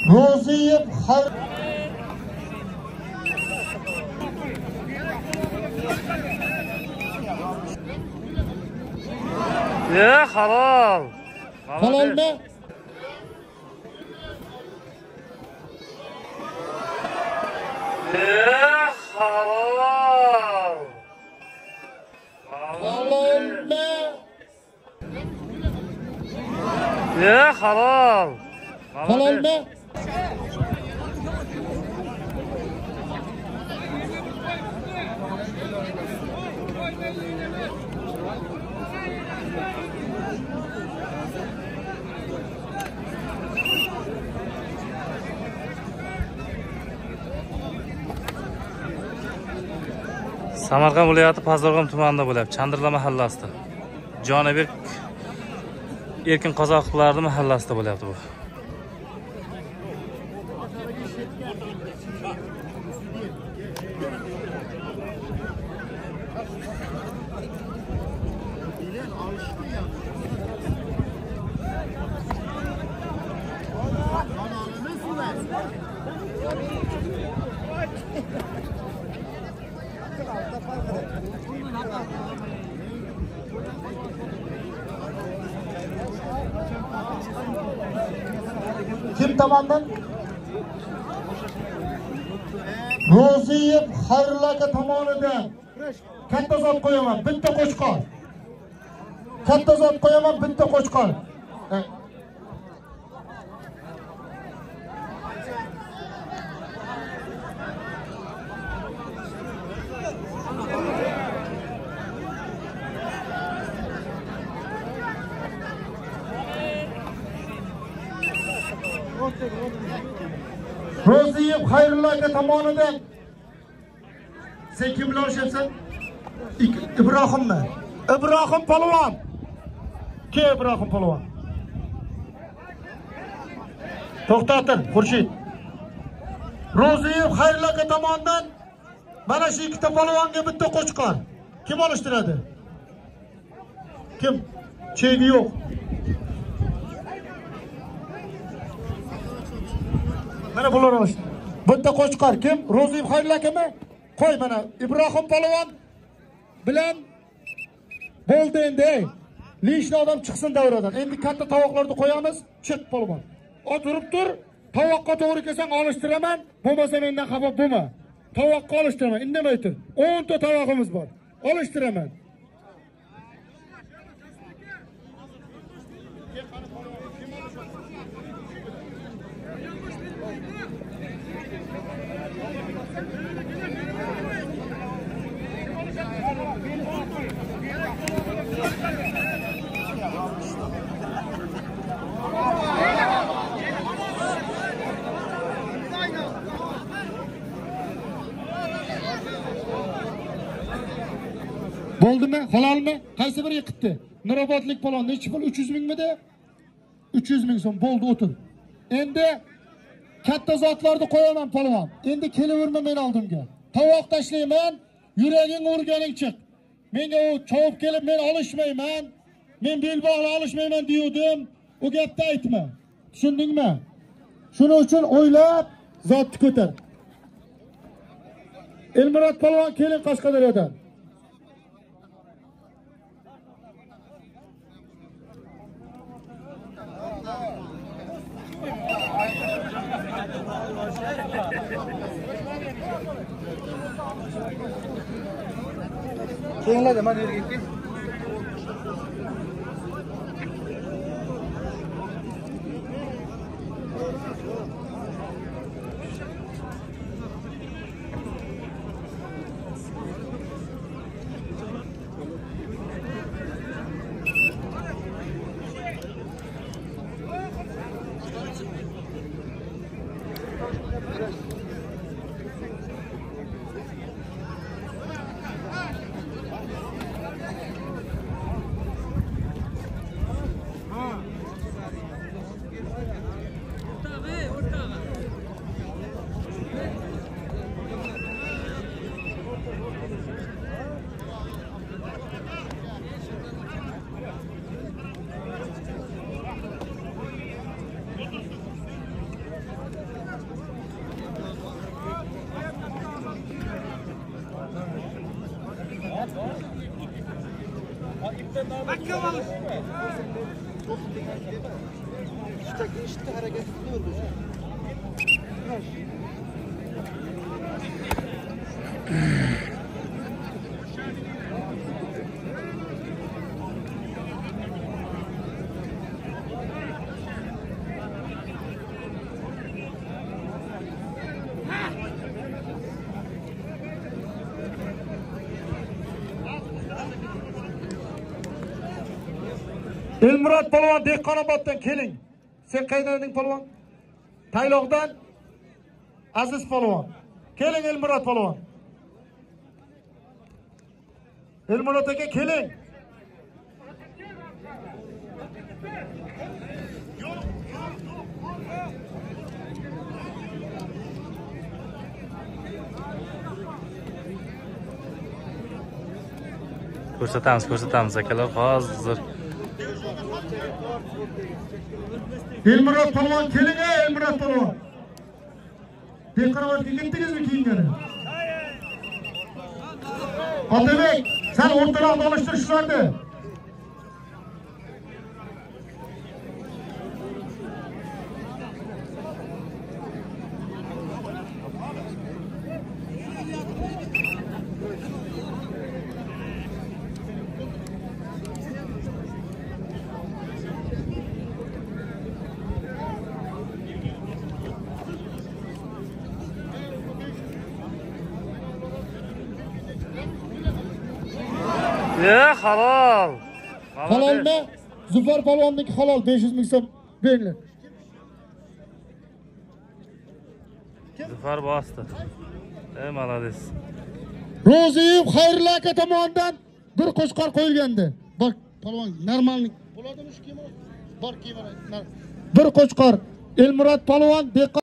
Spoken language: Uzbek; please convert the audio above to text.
Roziyev har Ya halol. Halolmi? Ya halol. Halolmi? Ya halol. Halolmi? Samarqand viloyati Pazarg'om tumanida bo'lyapti. Chandirla mahallasida. Jonibek Erkin Qozoqlarning mahallasida bo'lyapti bu. Kim tomonidan? Roziyev Xayrullo aka tomonidan katta zot qo'yaman, bitta qo'chqor. Katta zot qo'yaman, bitta qo'chqor. Roziyev Xayrullo aka tomonidan sen kim bilan urishyapsan? Ibrohimmi? Ibrohim polvon. Ke Ibrohim polvon. To'xtating, Xurshid. Roziyev Xayrullo aka tomonidan mana shu ikkita polvonga bitta qo'chqor. Kim olishtiradi? Kim? Chegi yo'q. Mana bular olishdi. Bitta qo'chqor kim? Roziyev Xayrullo akami? Qo'y mana Ibrohim polvon bilan bo'ldi endi. Lishni odam chiqsin davradan. Endi katta tovoqlarni qo'yamiz. Chiq polvon. O'tirib tur. Tovoqqa to'g'ri kelsang olishtiraman, bo'lmasa mendan xafa bo'lma. Tovoqqa olishtiraman, indamay tur. 10 ta tovog'imiz bor. Olishtiraman. Bo'ldimi? Halolmi? Qaysi biri yiqitdi? Nurobodlik polvon nechi pul? 300 mingmidi? 300 ming so'm bo'ldi, o'tir. Endi katta zotlarni qo'yaman polvon. Endi kelaverma men oldimga. Tovoq tashlayman, yuraging urganing chiq. Menga u chavib kelib men olishmayman. Men belbog'la olishmayman degandim. U gapni aytma. Tushundingmi? Shuning uchun o'ylab zotni ko'tar. Elmurod polvon keling Qashqadaryodan. Kelinglar, mana yerga kel. Elmurod polvon Dehqonoboddan keling. Sen qayerdan eding polvon? Tayloqdan Aziz polvon. Keling Elmurod polvon. Elmurod aka keling. Ko'rsatamiz akalar hozir. Elmurod polvon keling Elmurod polvon. Dehqonobodga ketdingizmi kiyingani? Otabek, sen o'rtaroqda olishtir shularni. Halol. Halolmi? Zufar polvonniki halol 500 ming so'm beringlar. Zufar bosdi. Malades. Ro'ziyev Xayrilla aka tomonidan bir qo'shqor qo'yilgandi. Bak polvon normalnik bo'ladimi shu kiyim? Bor kiyim. Bir qo'shqor Elmurod polvon